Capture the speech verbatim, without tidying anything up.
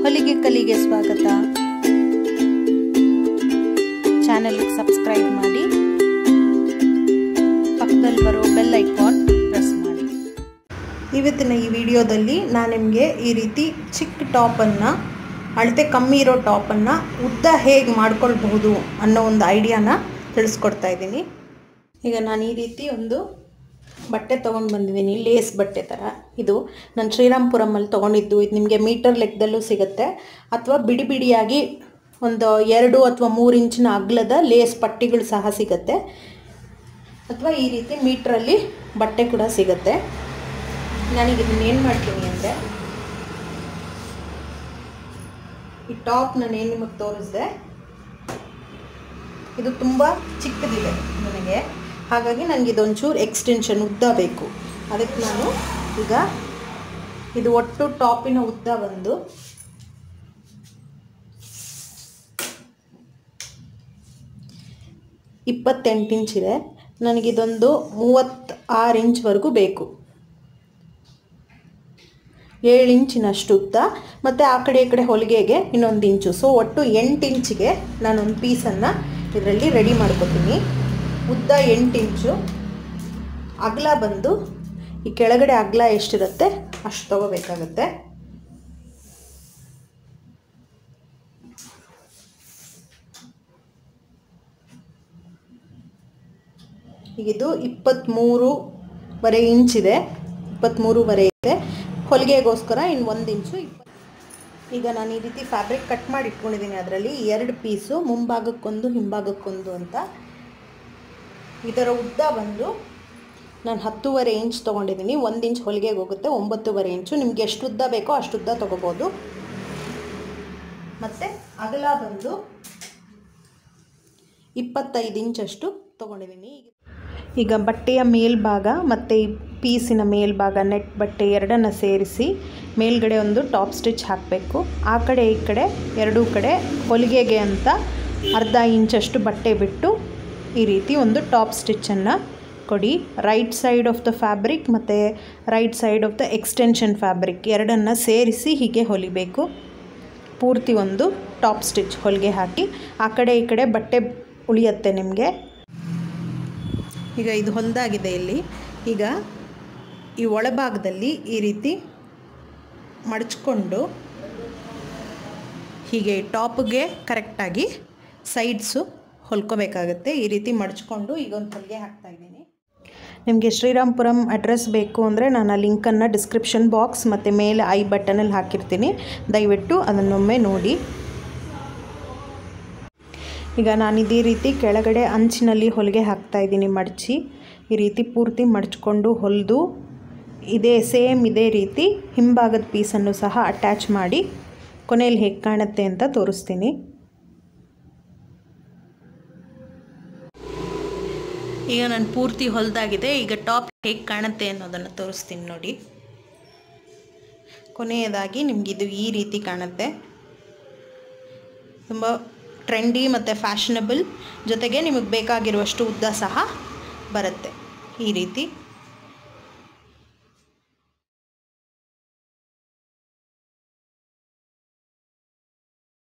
ಹೊಲಿಗೆ ಕಲಿಗೆ ಸ್ವಾಗತ. ಚಾನೆಲ್ಗೆ ಸಬ್ಸ್ಕ್ರೈಬ್ ಮಾಡಿ, ಪಕ್ಕದಲ್ಲಿ ಬರೋ ಬೆಲ್ ಐಕಾನ್ ಪ್ರೆಸ್ ಮಾಡಿ. ಇವತ್ತಿನ ಈ ವಿಡಿಯೋದಲ್ಲಿ ನಾನು ನಿಮಗೆ ಈ ರೀತಿ ಚಿಕ್ಕ ಟಾಪನ್ನು, ಅಳತೆ ಕಮ್ಮಿ ಇರೋ ಟಾಪನ್ನು ಉದ್ದ ಹೇಗೆ ಮಾಡ್ಕೊಳ್ಬಹುದು ಅನ್ನೋ ಒಂದು ಐಡಿಯಾನ ತಿಳಿಸ್ಕೊಡ್ತಾ ಇದ್ದೀನಿ. ಈಗ ನಾನು ಈ ರೀತಿ ಒಂದು ಬಟ್ಟೆ ತೊಗೊಂಡು ಬಂದಿದ್ದೀನಿ, ಲೇಸ್ ಬಟ್ಟೆ ಥರ. ಇದು ನಾನು ಶ್ರೀರಾಮ್ಪುರಮಲ್ಲಿ ತೊಗೊಂಡಿದ್ದು. ಇದು ನಿಮಗೆ ಮೀಟರ್ ಲೆಕ್ಕದಲ್ಲೂ ಸಿಗುತ್ತೆ, ಅಥವಾ ಬಿಡಿ ಬಿಡಿಯಾಗಿ ಒಂದು ಎರಡು ಅಥವಾ ಮೂರು ಇಂಚಿನ ಅಗಲದ ಲೇಸ್ ಪಟ್ಟಿಗಳು ಸಹ ಸಿಗುತ್ತೆ, ಅಥವಾ ಈ ರೀತಿ ಮೀಟ್ರಲ್ಲಿ ಬಟ್ಟೆ ಕೂಡ ಸಿಗುತ್ತೆ. ನಾನೀಗ ಇದನ್ನು ಏನು ಮಾಡ್ತೀನಿ ಅಂದರೆ, ಈ ಟಾಪ್ ನಾನು ಏನು ನಿಮಗೆ ತೋರಿಸಿದೆ, ಇದು ತುಂಬ ಚಿಕ್ಕದಿದೆ ನನಗೆ, ಹಾಗಾಗಿ ನನಗೆ ಇದೊಂಚೂರು ಎಕ್ಸ್ಟೆನ್ಷನ್ ಉದ್ದ ಬೇಕು. ಅದಕ್ಕೆ ನಾನು ಈಗ ಇದು ಒಟ್ಟು ಟಾಪಿನ ಉದ್ದ ಬಂದು ಇಪ್ಪತ್ತೆಂಟು ಇಂಚ್ ಇದೆ. ನನಗಿದೊಂದು ಮೂವತ್ತಾರು ಇಂಚ್ವರೆಗೂ ಬೇಕು, ಏಳು ಇಂಚಿನಷ್ಟು ಉದ್ದ, ಮತ್ತು ಆ ಕಡೆ ಈ ಕಡೆ ಹೊಲಿಗೆಗೆ ಇನ್ನೊಂದು ಇಂಚು. ಸೊ ಒಟ್ಟು ಎಂಟು ಇಂಚಿಗೆ ನಾನೊಂದು ಪೀಸನ್ನು ಇದರಲ್ಲಿ ರೆಡಿ ಮಾಡ್ಕೊತೀನಿ. ಉದ್ದ ಎಂಟು ಇಂಚು, ಅಗಲ ಬಂದು ಈ ಕೆಳಗಡೆ ಅಗಲ ಎಷ್ಟಿರುತ್ತೆ ಅಷ್ಟು ತಗೋಬೇಕಾಗತ್ತೆ. ಈಗಿದು ಇಪ್ಪತ್ತ್ಮೂರುವರೆ ಇಂಚಿದೆ, ಇಪ್ಪತ್ತ್ಮೂರುವರೆ ಇದೆ. ಹೊಲಿಗೆಗೋಸ್ಕರ ಇನ್ನು ಒಂದು ಇಂಚು. ಈಗ ನಾನು ಈ ರೀತಿ ಫ್ಯಾಬ್ರಿಕ್ ಕಟ್ ಮಾಡಿ ಇಟ್ಕೊಂಡಿದ್ದೀನಿ. ಅದರಲ್ಲಿ ಎರಡು ಪೀಸು, ಮುಂಭಾಗಕ್ಕೊಂದು ಹಿಂಭಾಗಕ್ಕೊಂದು ಅಂತ. ಇದರ ಉದ್ದ ಬಂದು ನಾನು ಹತ್ತೂವರೆ ಇಂಚ್ ತೊಗೊಂಡಿದ್ದೀನಿ. ಒಂದು ಇಂಚ್ ಹೊಲಿಗೆಗೆ ಹೋಗುತ್ತೆ, ಒಂಬತ್ತೂವರೆ ಇಂಚು. ನಿಮಗೆ ಎಷ್ಟು ಉದ್ದ ಬೇಕೋ ಅಷ್ಟು ಉದ್ದ ತೊಗೋಬೋದು. ಮತ್ತು ಅಗಲ ಬಂದು ಇಪ್ಪತ್ತೈದು ಇಂಚಷ್ಟು ತೊಗೊಂಡಿದ್ದೀನಿ. ಈಗ ಬಟ್ಟೆಯ ಮೇಲ್ಭಾಗ ಮತ್ತು ಈ ಪೀಸಿನ ಮೇಲ್ಭಾಗ, ನೆಟ್ ಬಟ್ಟೆ ಎರಡನ್ನು ಸೇರಿಸಿ ಮೇಲ್ಗಡೆ ಒಂದು ಟಾಪ್ ಸ್ಟಿಚ್ ಹಾಕಬೇಕು. ಆ ಕಡೆ ಈ ಕಡೆ ಎರಡೂ ಕಡೆ ಹೊಲಿಗೆಗೆ ಅಂತ ಅರ್ಧ ಇಂಚಷ್ಟು ಬಟ್ಟೆ ಬಿಟ್ಟು ಈ ರೀತಿ ಒಂದು ಟಾಪ್ ಸ್ಟಿಚ್ಚನ್ನು ಕೊಡಿ. Right side of the fabric ಮತ್ತು right side of the extension fabric ಎರಡನ್ನು ಸೇರಿಸಿ ಹೀಗೆ ಹೊಲಿಬೇಕು. ಪೂರ್ತಿ ಒಂದು ಟಾಪ್ ಸ್ಟಿಚ್ ಹೊಲಿಗೆ ಹಾಕಿ ಆ ಕಡೆ ಈ ಕಡೆ ಬಟ್ಟೆ ಉಳಿಯುತ್ತೆ ನಿಮಗೆ. ಈಗ ಇದು ಹೊಲಿದಾಗಿದೆ. ಇಲ್ಲಿ ಈಗ ಈ ಒಳಭಾಗದಲ್ಲಿ ಈ ರೀತಿ ಮಡಚ್ಕೊಂಡು ಹೀಗೆ ಟಾಪ್ಗೆ ಕರೆಕ್ಟಾಗಿ ಸೈಡ್ಸು ಹೊಲ್ಕೋಬೇಕಾಗುತ್ತೆ. ಈ ರೀತಿ ಮಡಚ್ಕೊಂಡು ಈಗ ಒಂದು ಹೊಲಿಗೆ ಹಾಕ್ತಾಯಿದ್ದೀನಿ. ನಿಮಗೆ ಶ್ರೀರಾಮ್ಪುರಂ ಅಡ್ರೆಸ್ ಬೇಕು ಅಂದರೆ ನಾನು ಆ ಲಿಂಕನ್ನು ಡಿಸ್ಕ್ರಿಪ್ಷನ್ ಬಾಕ್ಸ್ ಮತ್ತು ಮೇಲೆ ಐ ಬಟನಲ್ಲಿ ಹಾಕಿರ್ತೀನಿ, ದಯವಿಟ್ಟು ಅದನ್ನೊಮ್ಮೆ ನೋಡಿ. ಈಗ ನಾನು ಇದೇ ರೀತಿ ಕೆಳಗಡೆ ಅಂಚಿನಲ್ಲಿ ಹೊಲಿಗೆ ಹಾಕ್ತಾಯಿದ್ದೀನಿ ಮಡಚಿ. ಈ ರೀತಿ ಪೂರ್ತಿ ಮಡಚ್ಕೊಂಡು ಹೊಲಿದು ಇದೇ ಸೇಮ್ ಇದೇ ರೀತಿ ಹಿಂಭಾಗದ ಪೀಸನ್ನು ಸಹ ಅಟ್ಯಾಚ್ ಮಾಡಿ ಕೊನೆಯಲ್ಲಿ ಹೇಗೆ ಕಾಣುತ್ತೆ ಅಂತ ತೋರಿಸ್ತೀನಿ. ಈಗ ನಾನು ಪೂರ್ತಿ ಹೊಲಿದಾಗಿದೆ. ಈಗ ಟಾಪ್ ಹೇಗೆ ಕಾಣುತ್ತೆ ಅನ್ನೋದನ್ನು ತೋರಿಸ್ತೀನಿ ನೋಡಿ. ಕೊನೆಯದಾಗಿ ನಿಮಗಿದು ಈ ರೀತಿ ಕಾಣುತ್ತೆ. ತುಂಬ ಟ್ರೆಂಡಿ ಮತ್ತು ಫ್ಯಾಷನಬಲ್, ಜೊತೆಗೆ ನಿಮಗೆ ಬೇಕಾಗಿರುವಷ್ಟು ಉದ್ದ ಸಹ ಬರುತ್ತೆ ಈ ರೀತಿ.